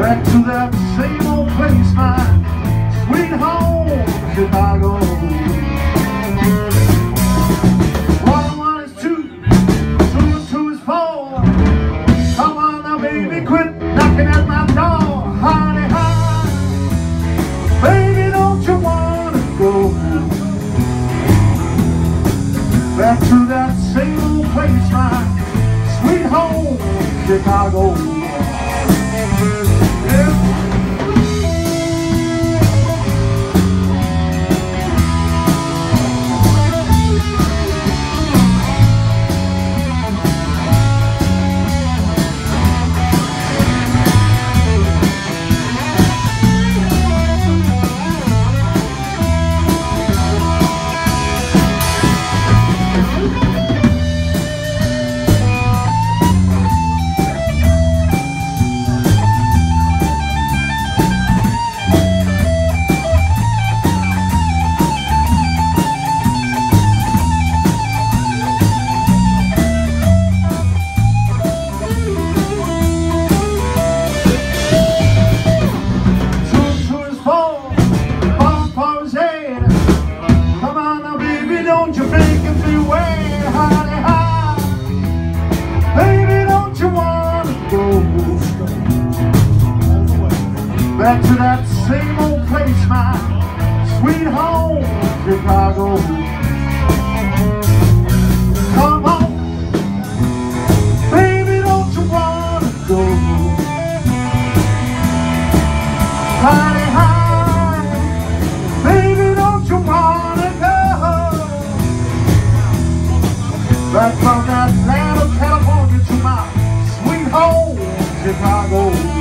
Back to that same old place, my sweet home, Chicago. One and one is two, two and two is four. Come on now, baby, quit knocking at my door. Honey, honey, baby, don't you wanna go back to that same old place, my sweet home, Chicago? Don't you make him feel wait, honey, honey. Baby, don't you wanna go back to that same old place, my sweet home, Chicago? Come on, baby, don't you wanna go, honey, honey. Baby, don't you wanna go back from that land of California to my sweet home, Chicago?